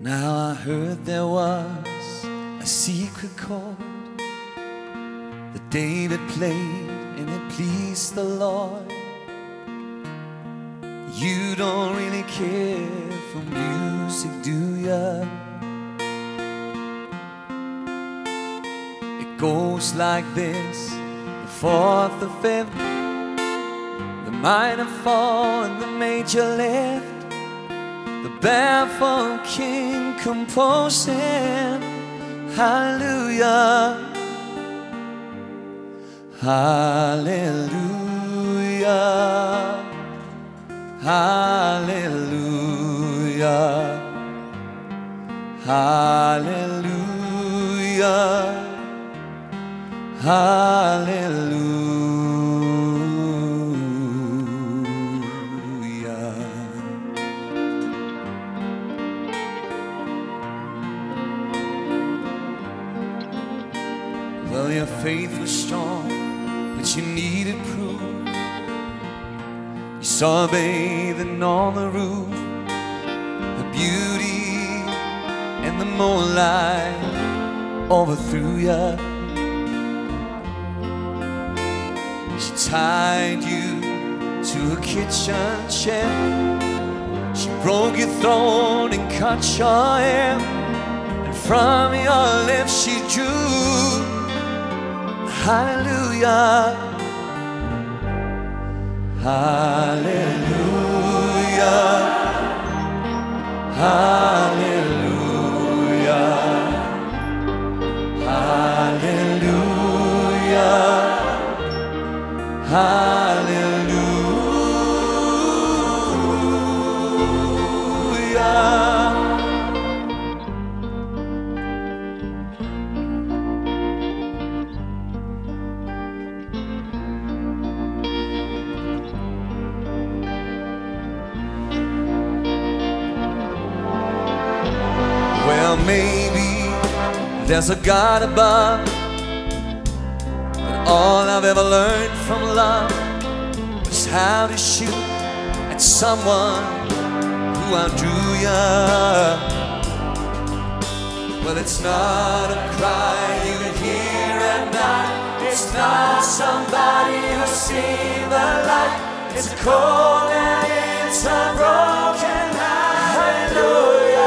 Now I heard there was a secret chord that David played and it pleased the Lord. You don't really care for music, do ya? It goes like this: the fourth, the fifth, the minor fall and the major lift, the barefoot king composing hallelujah, hallelujah, hallelujah, hallelujah, hallelujah. Well, your faith was strong, but you needed proof. You saw bathing on the roof, the beauty and the moonlight overthrew ya. She tied you to a kitchen chair, she broke your throne and cut your hair, and from your lips she drew hallelujah, hallelujah, hallelujah, hallelujah, hallelujah. Well, maybe there's a God above, but all I've ever learned from love was how to shoot at someone who outdrew ya. Well, it's not a cry you can hear at night, it's not somebody who's seen the light, it's a cold and it's a broken hallelujah.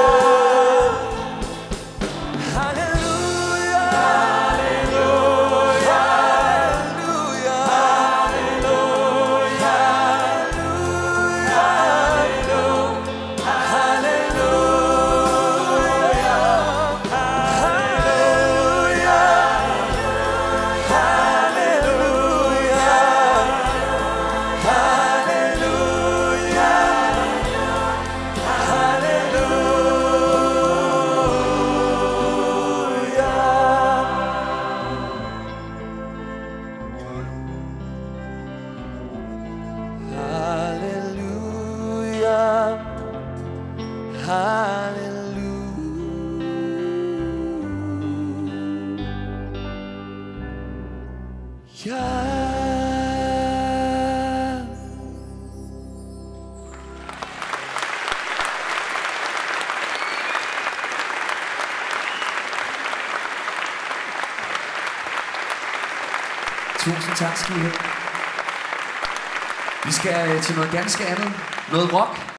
Tusind tak skal I have. Vi skal til noget ganske andet. Noget rock.